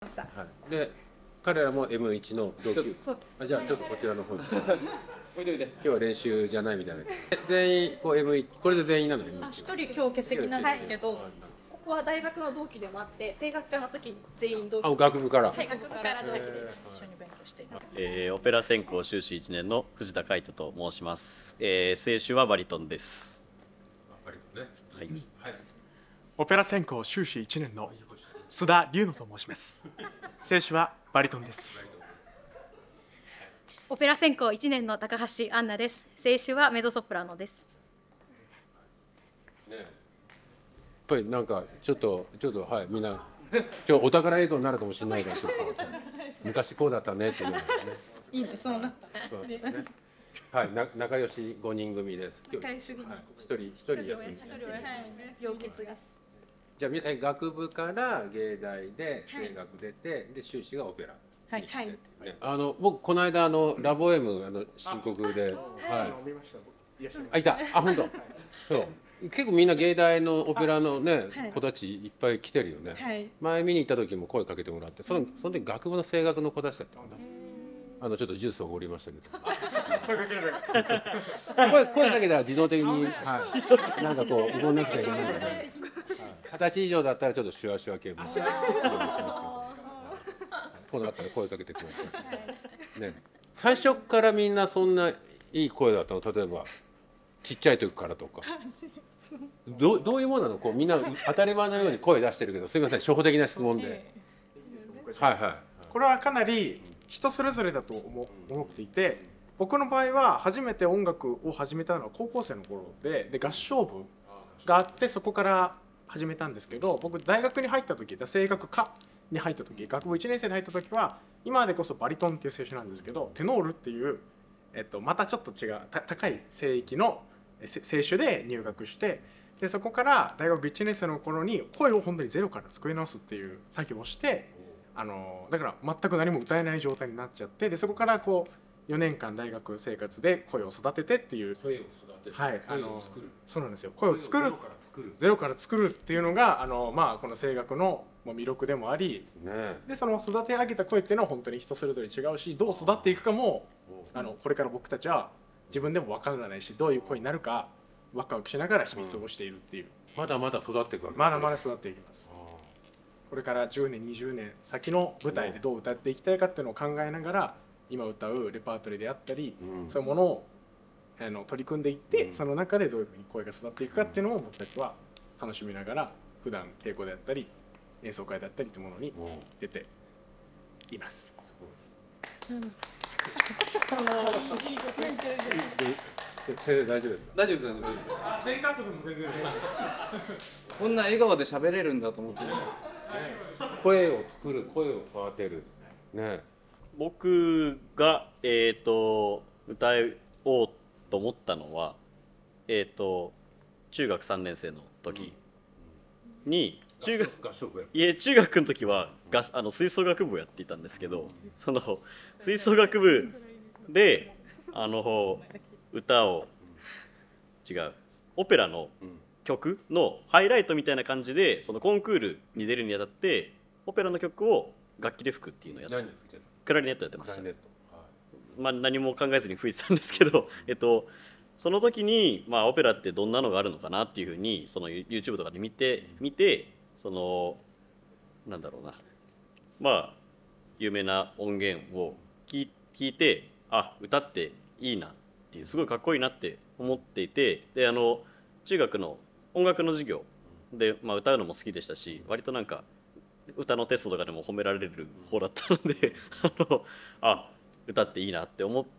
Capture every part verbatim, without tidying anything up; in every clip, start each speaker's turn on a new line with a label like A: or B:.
A: はい、で彼らも エムワン の同級生。あ、じゃあちょっとこちらの方に。おいでおいで。今日は練習じゃないみたいな。全員こう エムワン、これで全員なのよ。
B: 一人今日欠席なんですけど、
C: ここは大学の同期でもあって、声楽科の時に全員同期。
A: あ、学部から。
C: はい、学部から同期です。
B: 一緒に勉強しています。
D: えー、オペラ専攻修士いちねんの藤田海人と申します。えー、声種はバリトンです。
A: バリトンね。
D: はい。
A: はい。
E: オペラ専攻修士いちねんの須田龍野と申します。声種はバリトンです。
F: オペラ専攻いちねんの高橋杏奈です。声種はメゾソプラノです。
A: ね、やっぱりなんかちょっとちょっとはいみんなちょお宝映像になるかもしれないからちょっと昔こうだったねっていうのね。
B: いいね、そうなった。
A: そうですね。はい、な仲良しごにん組です。今日一人一人休み。
F: 陽血です。
A: じゃあみえ学部から芸大で声楽出て、で修士がオペラ。
B: はいはい。
A: ね、あの僕この間あのラボ M あの申告で、はい。あ、いた。あ、本当。そう。結構みんな芸大のオペラのね子たちいっぱい来てるよね。前見に行った時も声かけてもらって、そのその時学部の声楽の子たちだったんだ。あのちょっとジュースをおごりましたけど。声かければ声声かけたら自動的にはいなんかこうおごんなくちゃいけないので。二十歳以上だったらちょっとシュワシュワ系も。こうなったら声かけてください。ね、最初からみんなそんないい声だったの？例えばちっちゃい時からとか。どどういうものなの？こうみんな当たり前のように声出してるけど、すみません初歩的な質問で。はいはい。
E: これはかなり人それぞれだと思思っていて、僕の場合は初めて音楽を始めたのは高校生の頃で、で合唱部があってそこから始めたんですけど、僕大学に入った時、声楽科に入った時、学部いちねん生に入った時は今でこそバリトンっていう声種なんですけど、テノールっていう、えっと、またちょっと違う高い声域の声種で入学して、でそこから大学いちねん生の頃に声を本当にゼロから作り直すっていう作業をして、あのだから全く何も歌えない状態になっちゃって、でそこからこうよねんかん大学生活で声を育ててっていう、
A: 声を育てる、
E: はい、
A: あの
E: そうなんですよ。声を作るゼロから作るっていうのがあの、まあ、この声楽の魅力でもあり、ね、でその育て上げた声っていうのは本当に人それぞれ違うし、どう育っていくかもあのこれから僕たちは自分でも分からないし、どういう声になるかワクワクしながら日々過ごしているっていう、
A: うん、まだまだ育っていくわけですね。
E: まだまだ育っていきます。これからじゅうねんにじゅうねん先の舞台でどう歌っていきたいかっていうのを考えながら、今歌うレパートリーであったり、うん、そういうものをあの取り組んでいって、うん、その中でどういうふうに声が育っていくかっていうのを僕たちは楽しみながら普段稽古であったり演奏会であったりというものに出ています。
A: 大丈夫です。
G: 大丈夫です。
E: 全監督も全然
G: こんな笑顔で喋れるんだと思って。
A: 声を作る、声を育てる。ね。
D: 僕がえっと歌おうと思ったのは、えっと中学さんねん生の時に、中学いえ中学の時はがあの吹奏楽部をやっていたんですけど、その吹奏楽部であの歌を違うオペラの曲のハイライトみたいな感じで、そのコンクールに出るにあたってオペラの曲を楽器で吹くっていうのをやって、クラリネットやってました。まあ何も考えずに吹いてたんですけど、えっとその時にまあオペラってどんなのがあるのかなっていうふうにその YouTube とかで見て見てそのなんだろうな、まあ有名な音源を聞いて、あ、歌っていいなっていう、すごいかっこいいなって思っていて、であの中学の音楽の授業で、まあ、歌うのも好きでしたし、割となんか歌のテストとかでも褒められる方だったのであのあ歌っていいなって思って、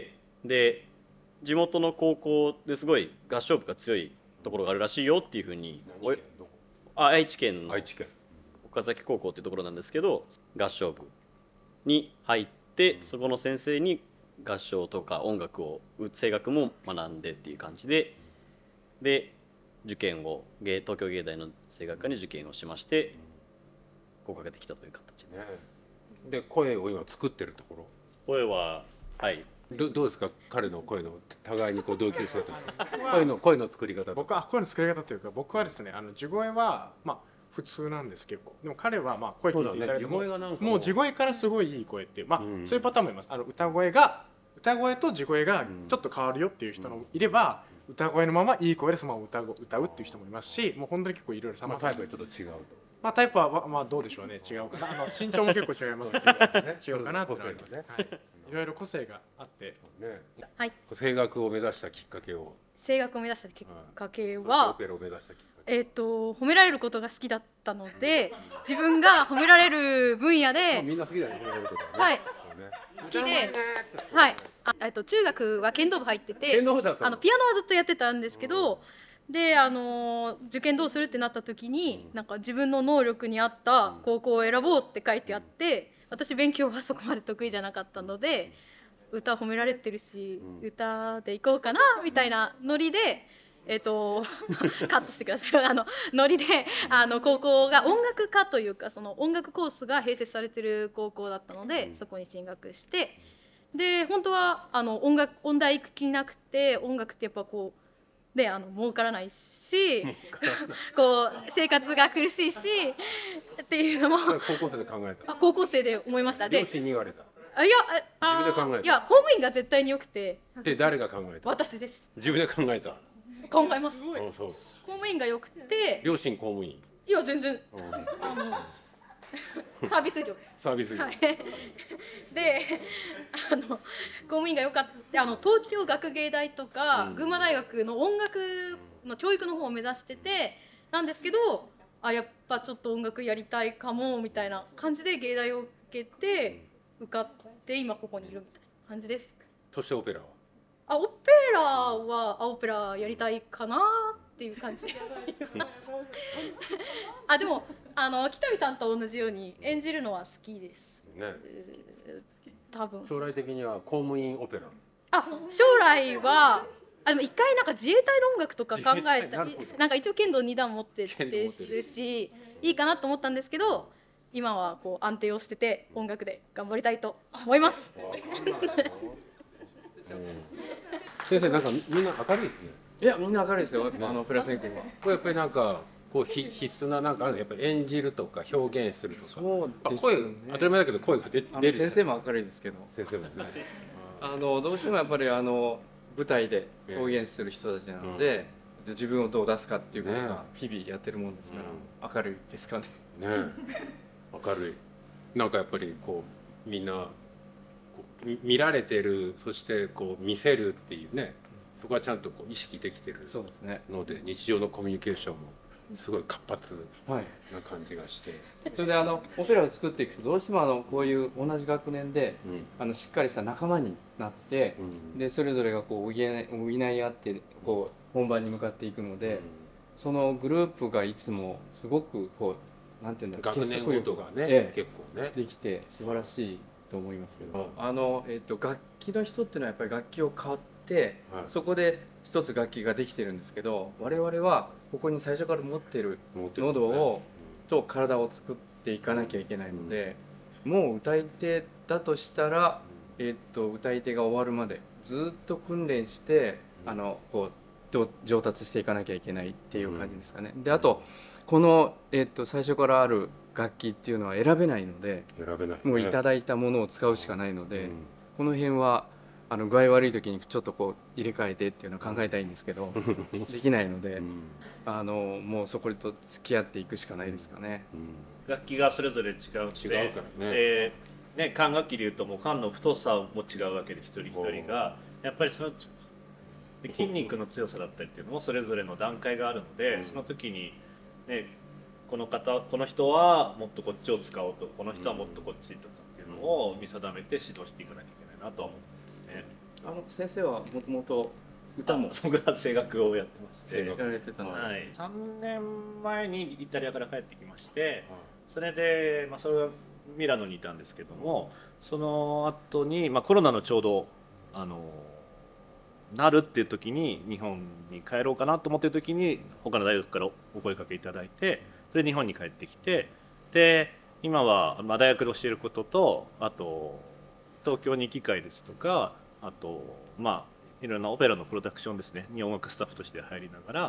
D: で地元の高校ですごい合唱部が強いところがあるらしいよっていうふうに、あ愛知県の岡崎高校っていうところなんですけど、合唱部に入って、そこの先生に合唱とか音楽を声楽も学んでっていう感じで、で受験を芸東京芸大の声楽科に受験をしまして合格できたという形です。
A: で声を今作ってるところ。
D: 声ははい
A: ど, どうですか彼の声の互いにこう同級生として声の声の作り方。
E: 僕は声の作り方というか、僕はですねあの地声はまあ普通なんです結構。でも彼はまあ声聞いていただいても、
A: そうだね、地声がなんか
E: もう地声からすごいいい声っていうまあ、
A: うん、
E: そういうパターンもいます。あの歌声が歌声と地声がちょっと変わるよっていう人もいれば、うん、歌声のままいい声でそのまま歌う歌うっていう人もいますし、もう本当に結構いろいろさまざま。
A: タイプがちょっと違うと。
E: まあタイプはまあどうでしょうね、違うかな。あの身長も結構違いますけど違うかなってなりますね。はい。いろいろ個性があって、
A: ね、
F: はい。
A: 声楽を目指したきっかけを。
F: 声楽を目指したきっかけは、
A: オペラを目指したきっかけ。
F: えっと褒められることが好きだったので、自分が褒められる分野で、
A: みんな好きだよね、褒められることはね。
F: はい。好きで、はい。あ、えっと中学は剣道部入ってて、あのピアノはずっとやってたんですけど、であの受験どうするってなった時に、なんか自分の能力に合った高校を選ぼうって書いてあって、私勉強はそこまで得意じゃなかったので、歌褒められてるし、歌でいこうかなみたいなノリで。えっとカットしてください。あのノリであの高校が音楽科というか、その音楽コースが併設されてる高校だったので、そこに進学して、で本当はあの音楽音大行く気なくて、音楽ってやっぱこうであの儲からないしこう生活が苦しいしっていうのも
A: 高校生で考えた。
F: あ高校生で思いました。で
A: 両親に言われた。
F: あいやあ
A: 自分で考えた。
F: いや公務員が絶対によくて。
A: で誰が考えた？
F: 私です。
A: 自分で考えた。
F: 考えます。
A: そう
F: 公務員がよくて。
A: 両親公務員。
F: いや全然。あのサービス業です。
A: サービス業。
F: はい、で、あの公務員がよかった。あの東京学芸大とか、うん、群馬大学の音楽の教育の方を目指しててなんですけど、あやっぱちょっと音楽やりたいかもみたいな感じで芸大を受けて受かって今ここにいるみたいな感じです。
A: そしてオペラは。
F: あオペラはあオペラやりたいかなっていう感じあでもあの北見さんと同じように演じるのは好きです、ね、多分
A: 将来的には公務員オペラ。
F: あ将来はあでも一回なんか自衛隊の音楽とか考えたなんか一応剣道に段持ってってるしいいかなと思ったんですけど、今はこう安定を捨てて音楽で頑張りたいと思います
A: 先生なんかみんな明るいですね。
G: いやみんな明るいですよ。あのオペラ専攻は。
A: これやっぱりなんかこうひ必須ななんかあるのやっぱり演じるとか表現するとか。そうですね。声当たり前だけど声が出出る。
G: 先生も明るいですけど。
A: 先生もね。
G: あのどうしてもやっぱりあの舞台で表現する人たちなので、うん、自分をどう出すかっていうことが日々やってるもんですから、うん、明るいですかね。
A: ね。明るい。なんかやっぱりこうみんな。見られてる、そしてこう見せるっていうね、そこはちゃんとこう意識できてるので、日常のコミュニケーションもすごい活発な感じがして、
G: はい、それであのオペラを作っていくとどうしてもあのこういう同じ学年で、うん、あのしっかりした仲間になって、うん、でそれぞれがこう補い補い合ってこう本番に向かっていくので、うん、そのグループがいつもすごくこうなんていうんだろう、
A: 学年ごとがね、
G: ええ、
A: 結構ね
G: できて素晴らしいと思いますけど、あの、えー、と楽器の人っていうのはやっぱり楽器を買って、はい、そこで一つ楽器ができてるんですけど、我々はここに最初から持ってる喉を、ね、と体を作っていかなきゃいけないので、うん、もう歌い手だとしたら、えー、と歌い手が終わるまでずっと訓練して、うん、あのこう上達していかなきゃいけないっていう感じですかね。であとこの、えー、と最初からある楽器っていうのは選べないので、
A: 選べない、ね、
G: もういただいたものを使うしかないので、うん、この辺はあの具合悪い時にちょっとこう入れ替えてっていうのを考えたいんですけどできないので、うん、あのもうそこと付き合っていくしかないですかね。
H: うん、楽器がそれぞれ違うので、違うからね、えー、ね管楽器でいうともう管の太さも違うわけで一人一人がやっぱりその筋肉の強さだったりっていうのもそれぞれの段階があるので、うん、その時にねこの方この人はもっとこっちを使おうと、この人はもっとこっちとかっていうのを見定めて指導していかなきゃいけないなとは思うんですね。
G: あの先生はもともと歌も
H: 僕は声楽をやってまして、
G: やられてたの、
H: はい、さんねんまえにイタリアから帰ってきまして、それで、まあ、それはミラノにいたんですけども、その後に、まあ、コロナのちょうどあのなるっていう時に日本に帰ろうかなと思ってる時に他の大学からお声かけいただいて、それで日本に帰ってきて、で今は、まあ、大学で教えることと、あと東京に行き会ですとか、あとまあいろんなオペラのプロダクションですねに音楽スタッフとして入りながら、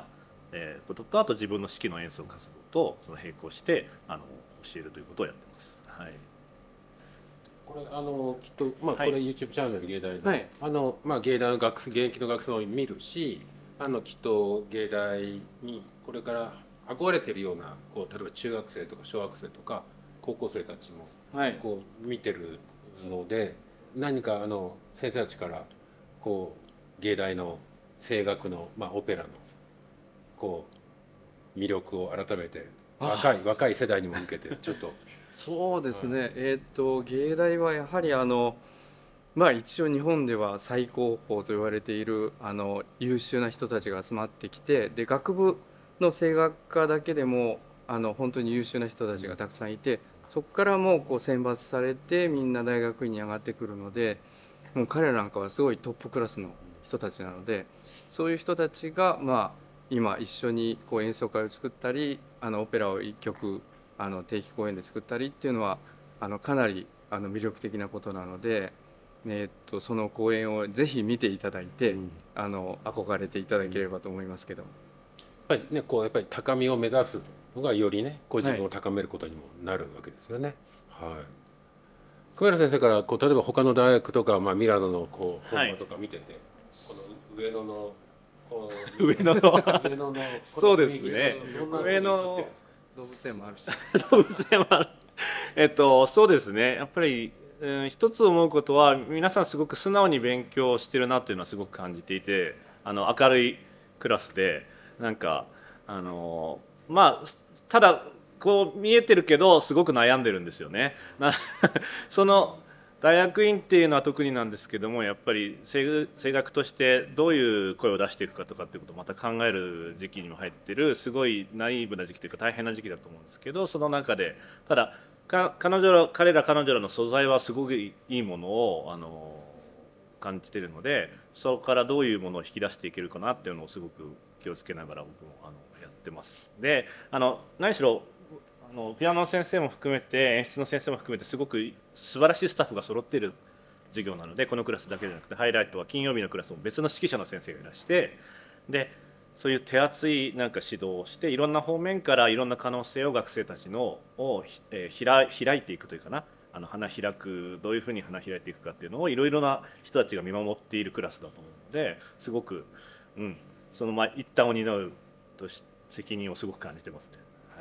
H: えーことと、あと自分の指揮の演奏活動とその並行してあの教えるということをやってます。はい、
A: これあのきっと、まあ、これ YouTube チャンネル芸大で、
G: はい、
A: あのまあ、芸大の学生現役の学生も見るし、あのきっと芸大にこれから憧れてるようなこう例えば中学生とか小学生とか高校生たちもこう見てるので、はい、何かあの先生たちからこう芸大の声楽の、まあ、オペラのこう魅力を改めて若い若い世代にも向けてちょっと。
G: そうですね、はい、えっと芸大はやはりあのまあ一応日本では最高峰と言われているあの優秀な人たちが集まってきて、で学部の声楽科だけでもあの本当に優秀な人たちがたくさんいて、そこからもうこう選抜されてみんな大学院に上がってくるので、もう彼らなんかはすごいトップクラスの人たちなので、そういう人たちがまあ今一緒にこう演奏会を作ったり、あのオペラを一曲あの定期公演で作ったりっていうのはあのかなりあの魅力的なことなので、えー、っとその公演をぜひ見ていただいて、うん、あの憧れていただければと思いますけど、
A: やっぱりねこうやっぱり高みを目指すのがよりねこう自分を高めることにもなるわけですよね。はい、はい、熊原先生からこう例えば他の大学とか、まあ、ミラノのこう本場とか見てて、はい、この上野のこう
H: 上野の上野のそうですね、上野
G: 動物園もあるし
H: 動物園もあるえっとそうですね、やっぱり、うん、一つ思うことは皆さんすごく素直に勉強してるなというのはすごく感じていて、あの明るいクラスでなんかあのまあただこう見えてるけどすごく悩んでるんですよね。その大学院っていうのは特になんですけども、やっぱり声楽としてどういう声を出していくかとかっていうことをまた考える時期にも入ってるすごいナイーブな時期というか大変な時期だと思うんですけど、その中でただか彼女ら彼ら彼女らの素材はすごくいいものをあの感じてるので、そこからどういうものを引き出していけるかなっていうのをすごく気をつけながら僕もあのやってます。であの何しろあのピアノの先生も含めて演出の先生も含めてすごく素晴らしいスタッフが揃っている授業なので、このクラスだけじゃなくてハイライトは金曜日のクラスも別の指揮者の先生がいらして、でそういう手厚いなんか指導をしていろんな方面からいろんな可能性を学生たちのを、えー、開, 開いていくというかな、あの花開くどういうふうに花開いていくかっていうのをいろいろな人たちが見守っているクラスだと思うので、すごく、うん、そのまあ一端を担うとし責任をすごく感じてますね。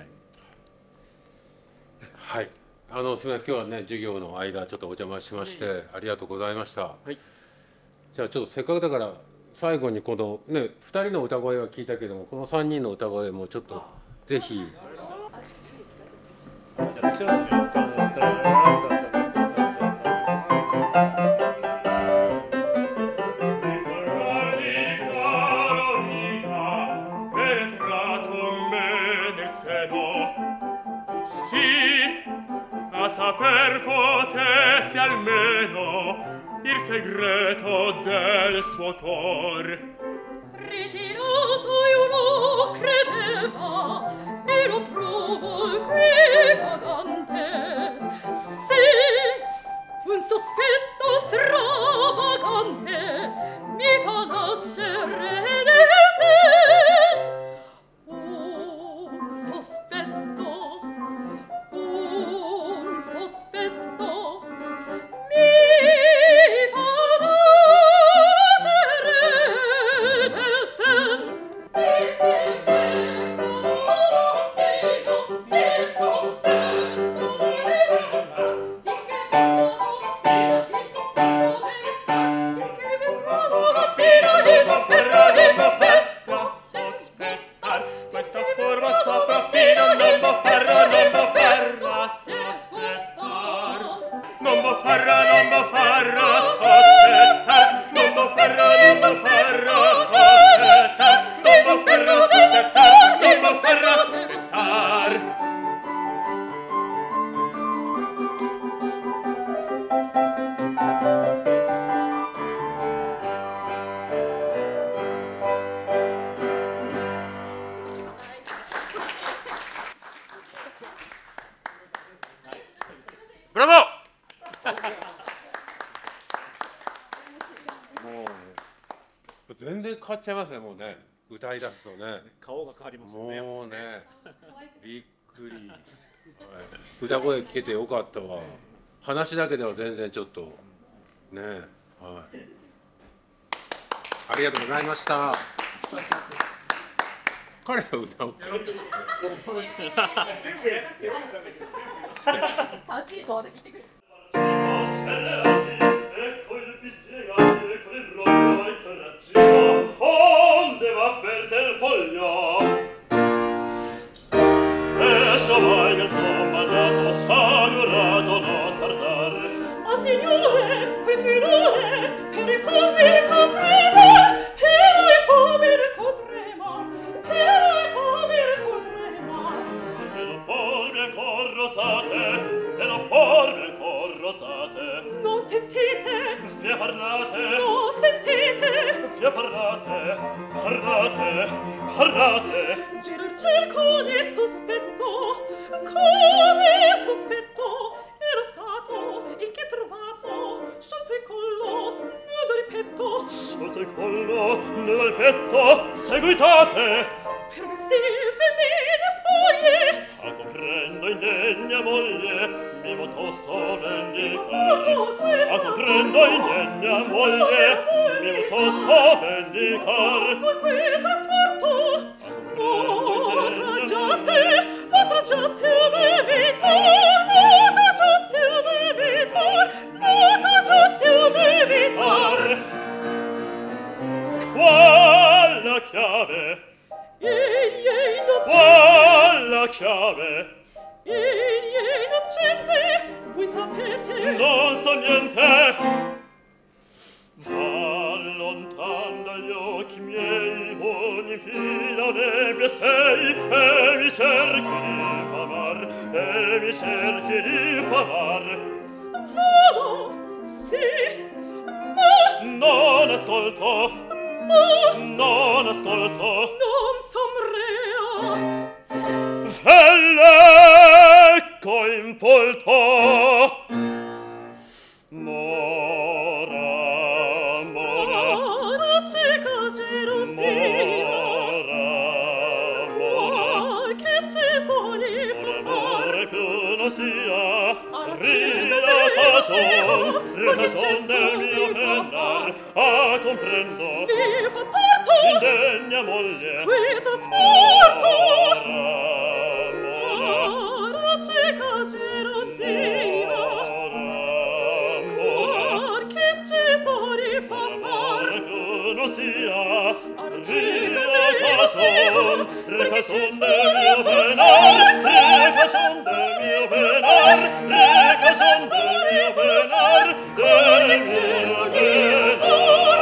A: はい、あのすみません、今日はね授業の間ちょっとお邪魔しまして、はい、ありがとうございました。はい、じゃあちょっとせっかくだから最後にこのねふたりの歌声は聞いたけども、このさんにんの歌声もちょっとぜひ。
I: Saper potessi almeno il segreto del suo tor.
J: Ritirato io lo credeva e lo trovo qui vagante. Sì, un sospetto stravagante mi fa nascere nei sen. Un sospetto, un sospetto mi fa nascere nei sen. Mi segreto soffrido, mi sospetto sospetto, finché vengono mattina il sospetto deve stare, finché vengono mattina il sospetto, il sospetto sospettar, questa forma sopraffino non vo farra, non vo farra sospettar, non vo farra, non vo farra sospettar, non vo farra, non vo farra sospettar, non vo farra sospettar, non vo farra sospettar.
A: Bravo! もう全然変わっちゃいますね、もうね。 歌い出すとね
H: 顔が変わりますよね。
A: もうねびっくり、はい、歌声聞けてよかったわ。話だけでは全然ちょっとね、はい、ありがとうございました。彼は歌う。
I: Onde va verde il foglio e sciamai del suo mandato sciagurato non tardare.
J: Ah signore, qui furore per i famigli contremar, per i famigli contremar, per i famigli contremar.
I: E non pormi ancor rosate, e non pormi ancor rosate.
J: Non sentite,
I: fia parlate,
J: non sentite,
I: fia parlate, parlate, parlate.
J: Girar cerco di sospetto, come sospetto, ero stato in che trovato, sciolto il collo, nudo il petto,
I: sciolto il collo, nudo il petto, seguitate.
J: Per vestir femmine spoglie,
I: a comprendo indegna moglie, vivo tosto vendicar. A comprendo indegna moglie, vivo tosto vendicar.
J: Col qui trasporto, oh, tragiate, oh, tragiate de vitor, oh, tragiate de vitor, oh, tragiate de vitor.
I: Qual la chiave?
J: Egli è innocente.
I: Qual la chiave?
J: Egli è innocente, voi sapete.
I: Non so niente. Va lontan dagli occhi miei, ogni fila nebbia sei, e mi cerchi di famar, e mi cerchi di famar.
J: Vado, sì, ma
I: non ascolto,
J: ma
I: non ascolto,
J: non somrea.
I: Fell'ecco in volto, mora, mora,
J: mora cieca gelosia,
I: mora, mora,
J: che ci sogni fa fare,
I: più non sia,
J: cieca
I: ricason, ricason del mio pennar, ah, comprendo,
J: mi fa torto,
I: indegna moglie,
J: qui trasporto,
I: mora,
J: cieca gelosia, cuor che ci sogni fa fare,
I: più non sia,
J: cieca
I: ricason, ricason del mio pennar, ricason del mio pennar, ricason del mio pennar, del mio pennar.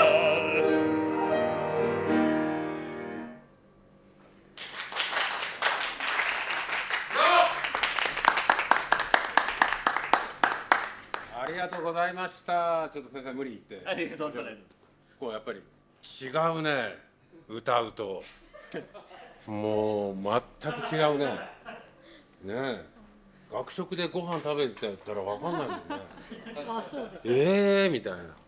A: ありがとうございました。ちょっと先生無理言って。
D: ありがとうございます。
A: こうやっぱり違うね。歌うともう全く違うね。ねえ。学食でご飯食べてたらわかんないもんね。
F: あ、そうです。
A: ええー、みたいな。